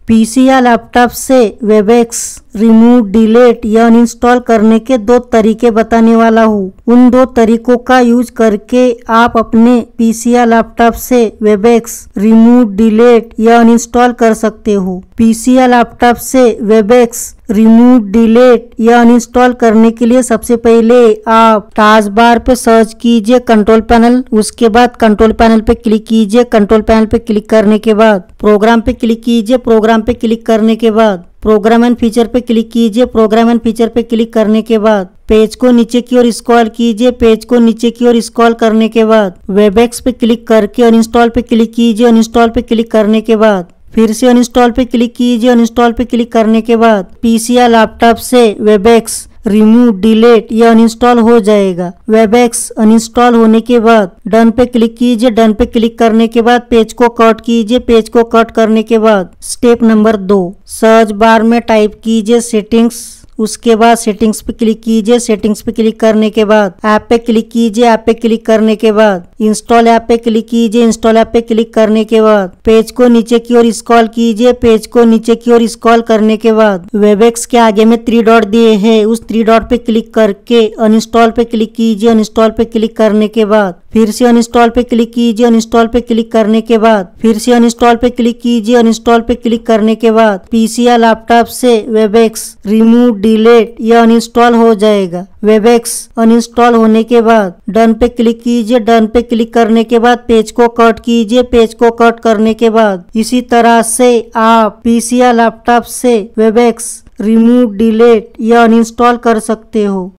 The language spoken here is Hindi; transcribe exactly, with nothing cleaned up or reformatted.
पीसी या लैपटॉप से वेबएक्स रिमूव, डिलीट या अनइंस्टॉल करने के दो तरीके बताने वाला हूँ। उन दो तरीकों का यूज करके आप अपने पीसी या लैपटॉप से वेबएक्स रिमूव, डिलीट या अनइंस्टॉल कर सकते हो। पीसी या लैपटॉप से वेबएक्स रिमूव, डिलीट या अनइंस्टॉल करने के लिए सबसे पहले आप टास्क बार पे सर्च कीजिए कंट्रोल पैनल। उसके बाद कंट्रोल पैनल पे क्लिक कीजिए। कंट्रोल पैनल पे क्लिक करने के बाद प्रोग्राम पे क्लिक कीजिए। प्रोग्राम पे क्लिक करने के बाद प्रोग्राम एंड फीचर पे क्लिक कीजिए। प्रोग्राम एंड फीचर पे क्लिक करने के बाद पेज को नीचे की ओर स्क्रॉल कीजिए। पेज को नीचे की ओर स्क्रॉल करने के बाद वेबएक्स पे क्लिक करके अनइंस्टॉल पे क्लिक कीजिए। अनइंस्टॉल पे क्लिक करने के बाद फिर से अनइंस्टॉल पे क्लिक कीजिए। अनइंस्टॉल पे क्लिक करने के बाद पीसी या लैपटॉप से वेबएक्स रिमूव, डिलीट या अनइंस्टॉल हो जाएगा। वेबएक्स अनइंस्टॉल होने के बाद डन पे क्लिक कीजिए। डन पे क्लिक करने के बाद पेज को कट कीजिए। पेज को कट करने के बाद स्टेप नंबर दो, सर्च बार में टाइप कीजिए सेटिंग्स। उसके बाद सेटिंग्स पे क्लिक कीजिए। सेटिंग्स पे क्लिक करने के बाद ऐप पे क्लिक कीजिए। ऐप पे क्लिक करने के बाद इंस्टॉल ऐप पे क्लिक कीजिए। इंस्टॉल ऐप पे क्लिक करने के बाद पेज को नीचे की ओर स्क्रॉल कीजिए। पेज को नीचे की ओर स्क्रॉल करने के बाद वेबएक्स के आगे में थ्री डॉट दिए हैं, उस थ्री डॉट पे क्लिक करके अनइंस्टॉल पे क्लिक कीजिए। अनइंस्टॉल पे क्लिक करने के बाद फिर से अनइंस्टॉल पे क्लिक कीजिए। अनइंस्टॉल पे क्लिक करने के बाद फिर से अनइंस्टॉल पे क्लिक कीजिए। अनइंस्टॉल पे क्लिक करने के बाद पीसी या लैपटॉप से वेबएक्स रिमूव, डिलीट या अनइंस्टॉल हो जाएगा। वेबएक्स अनइंस्टॉल होने के बाद डन पे क्लिक कीजिए। डन पे क्लिक करने के बाद पेज को कट कीजिए। पेज को कट करने के बाद इसी तरह से आप पीसी या लैपटॉप से वेबएक्स रिमूव, डिलीट या अनइंस्टॉल कर सकते हो।